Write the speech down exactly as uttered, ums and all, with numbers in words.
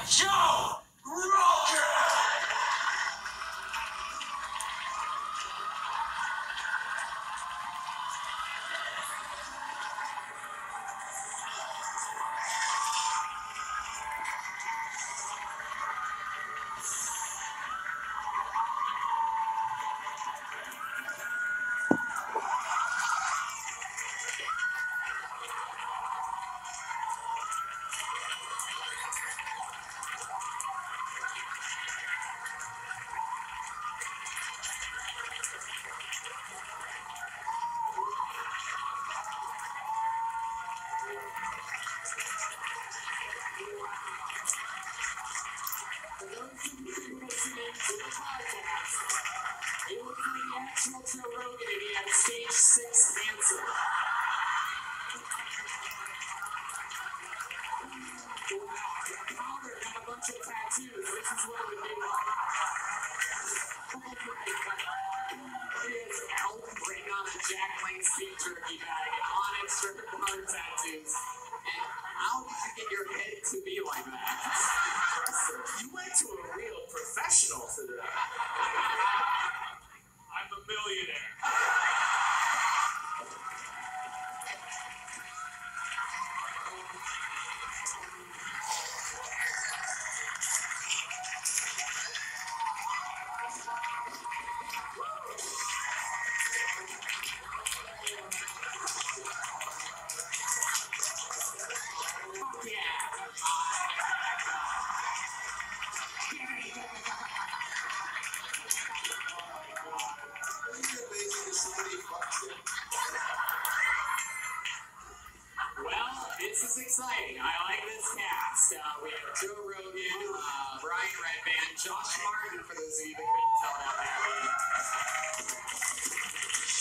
Joe Rogan! It looks like the actual Joe Rogan if he had stage six cancer. Wow, the father got a bunch of tattoos. This is what it would be like. Oh my god. It is Elton bring on a Jack Lane's beef jerky bag and on it strip card tattoos. And how did you get your head to be like that? Impressive. You went to a real professional for that. I'm a millionaire. Well, this is exciting. I like this cast. Uh, we have Joe Rogan, uh, Brian Redband, Josh Martin, for those of you that couldn't tell out there.